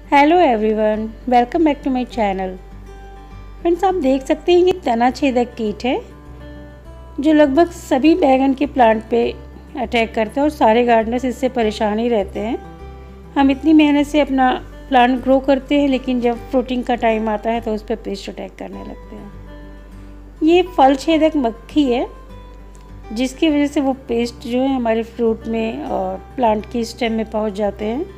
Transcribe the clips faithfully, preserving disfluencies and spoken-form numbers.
Hello everyone, welcome back to my channel. Friends, आप देख सकते हैं ये तना छेदक कीट है जो लगभग सभी बैगन के प्लांट पे अटैक करता है और सारे गार्डनर्स इससे परेशान ही रहते हैं। हम इतनी मेहनत से अपना प्लांट ग्रो करते हैं, लेकिन जब फ्रूटिंग का टाइम आता है तो उस पर पेस्ट अटैक करने लगते हैं। ये फल छेदक मक्खी है जिसकी वजह से वो पेस्ट जो है हमारे फ्रूट में और प्लांट की स्टेम में पहुंच जाते हैं।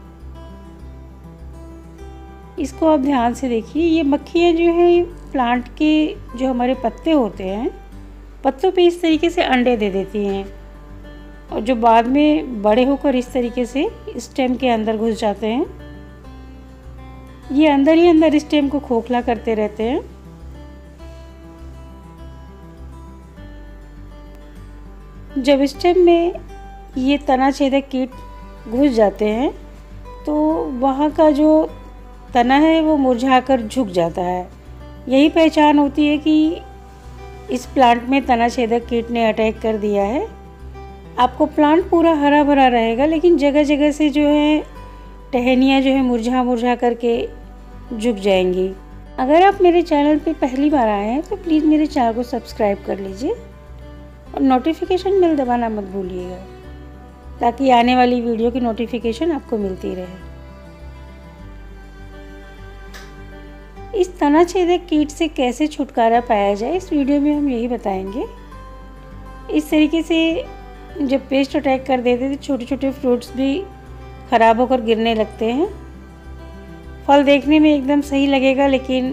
इसको आप ध्यान से देखिए। ये मक्खियाँ जो है प्लांट के जो हमारे पत्ते होते हैं, पत्तों पे इस तरीके से अंडे दे देती हैं और जो बाद में बड़े होकर इस तरीके से स्टेम के अंदर घुस जाते हैं। ये अंदर ही अंदर स्टेम को खोखला करते रहते हैं। जब स्टेम में ये तना छेदक कीट घुस जाते हैं तो वहाँ का जो तना है वो मुरझाकर झुक जाता है। यही पहचान होती है कि इस प्लांट में तना छेदक कीट ने अटैक कर दिया है। आपको प्लांट पूरा हरा भरा रहेगा, लेकिन जगह जगह से जो है टहनियाँ जो है मुरझा मुरझा करके झुक जाएंगी। अगर आप मेरे चैनल पे पहली बार आए हैं तो प्लीज़ मेरे चैनल को सब्सक्राइब कर लीजिए और नोटिफिकेशन बेल दबाना मत भूलिएगा, ताकि आने वाली वीडियो की नोटिफिकेशन आपको मिलती रहे। इस तना छेदक कीट से कैसे छुटकारा पाया जाए, इस वीडियो में हम यही बताएंगे। इस तरीके से जब पेस्ट अटैक कर देते तो छोटे छोटे फ्रूट्स भी ख़राब होकर गिरने लगते हैं। फल देखने में एकदम सही लगेगा, लेकिन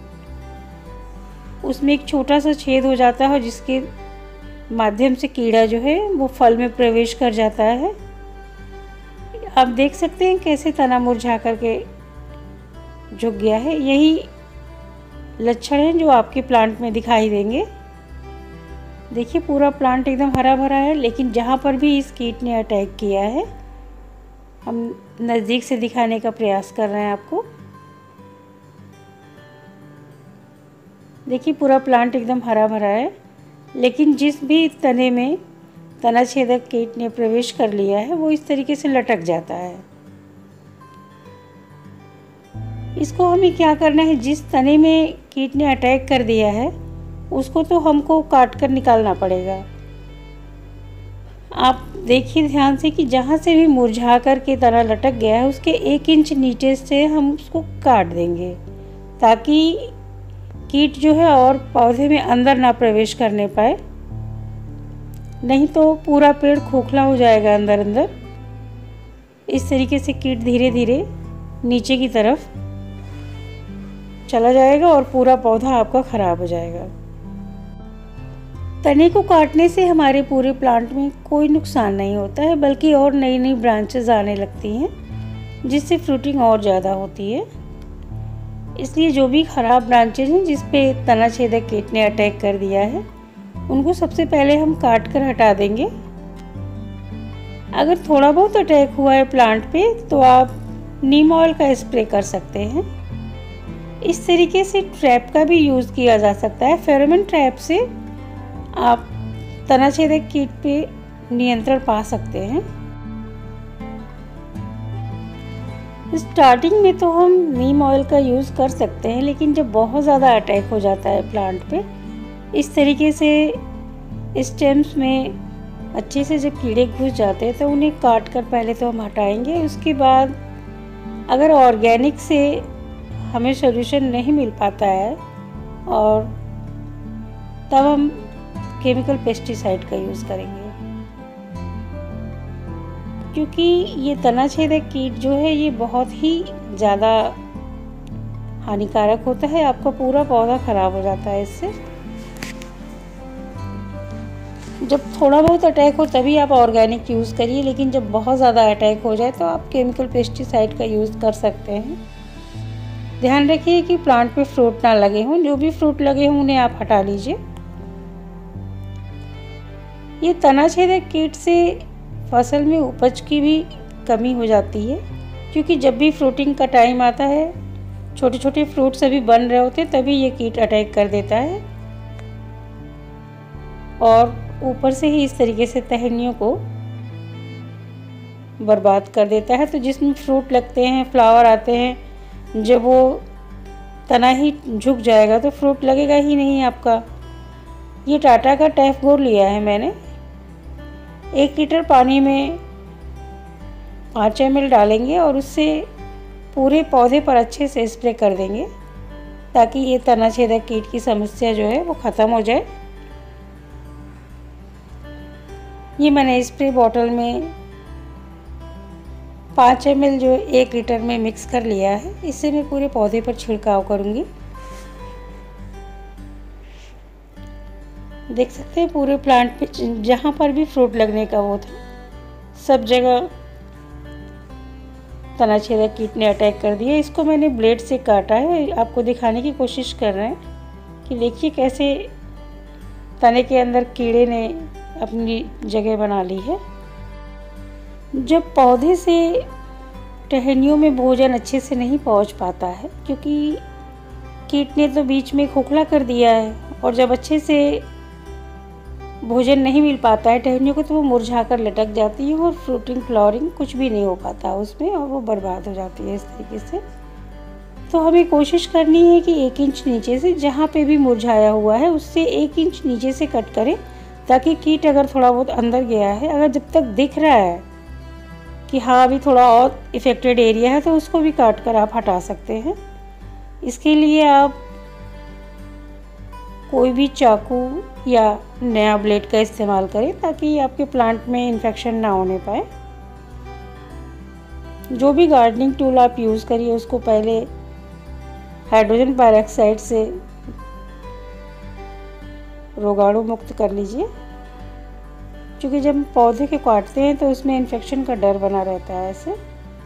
उसमें एक छोटा सा छेद हो जाता है जिसके माध्यम से कीड़ा जो है वो फल में प्रवेश कर जाता है। आप देख सकते हैं कैसे तना मुरझा करके झुक गया है। यही लक्षण हैं जो आपके प्लांट में दिखाई देंगे। देखिए पूरा प्लांट एकदम हरा भरा है, लेकिन जहाँ पर भी इस कीट ने अटैक किया है, हम नज़दीक से दिखाने का प्रयास कर रहे हैं आपको। देखिए पूरा प्लांट एकदम हरा भरा है, लेकिन जिस भी तने में तना छेदक कीट ने प्रवेश कर लिया है वो इस तरीके से लटक जाता है। इसको हमें क्या करना है, जिस तने में कीट ने अटैक कर दिया है उसको तो हमको काट कर निकालना पड़ेगा। आप देखिए ध्यान से कि जहाँ से भी मुरझा कर के तना लटक गया है उसके एक इंच नीचे से हम उसको काट देंगे, ताकि कीट जो है और पौधे में अंदर ना प्रवेश करने पाए, नहीं तो पूरा पेड़ खोखला हो जाएगा अंदर अंदर। इस तरीके से कीट धीरे धीरे नीचे की तरफ चला जाएगा और पूरा पौधा आपका ख़राब हो जाएगा। तने को काटने से हमारे पूरे प्लांट में कोई नुकसान नहीं होता है, बल्कि और नई नई ब्रांचेस आने लगती हैं, जिससे फ्रूटिंग और ज़्यादा होती है। इसलिए जो भी ख़राब ब्रांचेज हैं जिस पे तना छेदक कीट ने अटैक कर दिया है उनको सबसे पहले हम काट कर हटा देंगे। अगर थोड़ा बहुत अटैक हुआ है प्लांट पे तो आप नीम ऑयल का स्प्रे कर सकते हैं। इस तरीके से ट्रैप का भी यूज़ किया जा सकता है। फेरोमोन ट्रैप से आप तना छेदक कीट पे नियंत्रण पा सकते हैं। स्टार्टिंग में तो हम नीम ऑयल का यूज़ कर सकते हैं, लेकिन जब बहुत ज़्यादा अटैक हो जाता है प्लांट पे, इस तरीके से स्टेम्स में अच्छे से जब कीड़े घुस जाते हैं तो उन्हें काट कर पहले तो हम हटाएंगे। उसके बाद अगर ऑर्गेनिक से हमें सॉल्यूशन नहीं मिल पाता है और तब हम केमिकल पेस्टिसाइड का यूज़ करेंगे, क्योंकि ये तना छेदक कीट जो है ये बहुत ही ज़्यादा हानिकारक होता है। आपका पूरा पौधा ख़राब हो जाता है इससे। जब थोड़ा बहुत अटैक हो तभी आप ऑर्गेनिक यूज़ करिए, लेकिन जब बहुत ज़्यादा अटैक हो जाए तो आप केमिकल पेस्टिसाइड का यूज़ कर सकते हैं। ध्यान रखिए कि प्लांट पे फ्रूट ना लगे हों। जो भी फ्रूट लगे हों उन्हें आप हटा लीजिए। ये तना छेदक कीट से फसल में उपज की भी कमी हो जाती है, क्योंकि जब भी फ्रूटिंग का टाइम आता है, छोटे छोटे फ्रूट सभी बन रहे होते हैं, तभी ये कीट अटैक कर देता है और ऊपर से ही इस तरीके से टहनियों को बर्बाद कर देता है। तो जिसमें फ्रूट लगते हैं, फ्लावर आते हैं, जब वो तना ही झुक जाएगा तो फ्रूट लगेगा ही नहीं आपका। ये टाटा का टैफगोर लिया है मैंने। एक लीटर पानी में पाँच एम एल डालेंगे और उससे पूरे पौधे पर अच्छे से स्प्रे कर देंगे ताकि ये तना छेदक कीट की समस्या जो है वो ख़त्म हो जाए। ये मैंने स्प्रे बॉटल में पाँच एम एल जो एक लीटर में मिक्स कर लिया है। इससे मैं पूरे पौधे पर छिड़काव करूँगी। देख सकते हैं पूरे प्लांट पे जहाँ पर भी फ्रूट लगने का वो था, सब जगह तना छेदक कीट ने अटैक कर दिया। इसको मैंने ब्लेड से काटा है, आपको दिखाने की कोशिश कर रहे हैं कि देखिए कैसे तने के अंदर कीड़े ने अपनी जगह बना ली है। जब पौधे से टहनियों में भोजन अच्छे से नहीं पहुंच पाता है, क्योंकि कीट ने तो बीच में खोखला कर दिया है, और जब अच्छे से भोजन नहीं मिल पाता है टहनियों को तो वो मुरझा कर लटक जाती है और फ्रूटिंग फ्लावरिंग कुछ भी नहीं हो पाता उसमें, और वो बर्बाद हो जाती है इस तरीके से। तो हमें कोशिश करनी है कि एक इंच नीचे से, जहाँ पे भी मुरझाया हुआ है उससे एक इंच नीचे से कट करें, ताकि कीट अगर थोड़ा बहुत अंदर गया है, अगर जब तक दिख रहा है कि हाँ अभी थोड़ा और इफ़ेक्टेड एरिया है, तो उसको भी काट कर आप हटा सकते हैं। इसके लिए आप कोई भी चाकू या नया ब्लेड का इस्तेमाल करें ताकि आपके प्लांट में इन्फेक्शन ना होने पाए। जो भी गार्डनिंग टूल आप यूज़ करिए उसको पहले हाइड्रोजन पेरोक्साइड से रोगाणु मुक्त कर लीजिए, क्योंकि जब हम पौधे के काटते हैं तो उसमें इन्फेक्शन का डर बना रहता है। ऐसे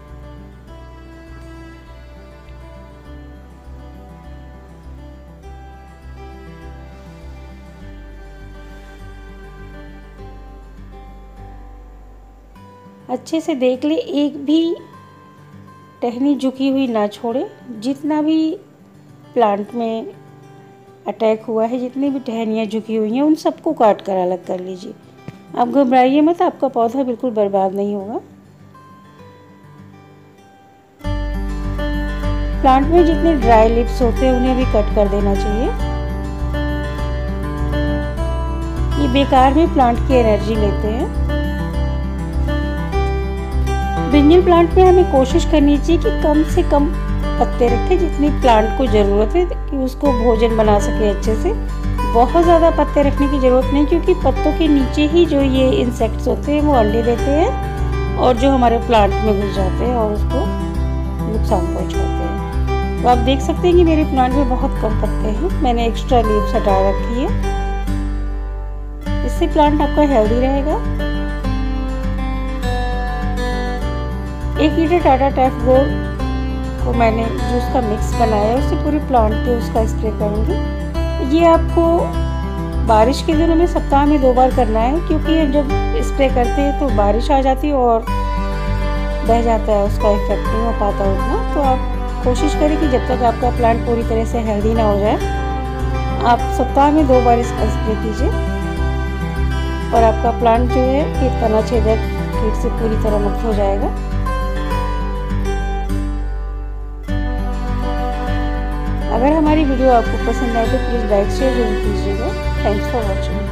अच्छे से देख ले, एक भी टहनी झुकी हुई ना छोड़े। जितना भी प्लांट में अटैक हुआ है, जितनी भी टहनियाँ झुकी हुई हैं, उन सबको काट कर अलग कर लीजिए। आप घबराइए मत, आपका पौधा बिल्कुल बर्बाद नहीं होगा। प्लांट में जितने ड्राई लिप्स होते हैं उन्हें भी कट कर देना चाहिए। ये बेकार में प्लांट की एनर्जी लेते हैं। ब्रिंजल प्लांट में हमें कोशिश करनी चाहिए कि कम से कम पत्ते रखें, जितनी प्लांट को ज़रूरत है कि उसको भोजन बना सके अच्छे से। बहुत ज़्यादा पत्ते रखने की ज़रूरत नहीं, क्योंकि पत्तों के नीचे ही जो ये इंसेक्ट्स होते हैं वो अंडे देते हैं और जो हमारे प्लांट में घुस जाते हैं और उसको नुकसान पहुंचाते हैं। तो आप देख सकते हैं कि मेरे प्लांट में बहुत कम पत्ते हैं। मैंने एक्स्ट्रा लीव्स हटा रखी है, इससे प्लांट आपका हेल्दी रहेगा। एक लीटर टाटा टैफगोर को मैंने जो उसका मिक्स बनाया है उससे पूरे प्लांट पे उसका स्प्रे करूँगी। ये आपको बारिश के दिनों में सप्ताह में दो बार करना है, क्योंकि जब स्प्रे करते हैं तो बारिश आ जाती है और बह जाता है, उसका इफेक्ट नहीं हो पाता उतना। तो आप कोशिश करें कि जब तक आपका प्लांट पूरी तरह से हेल्दी ना हो जाए, आप सप्ताह में दो बार इसका स्प्रे कीजिए और आपका प्लांट जो है कि तना छेदक कीट से पूरी तरह मुक्त हो जाएगा। अगर हमारी वीडियो आपको पसंद आए तो प्लीज़ लाइक शेयर जरूर कीजिएगा। Thanks for watching.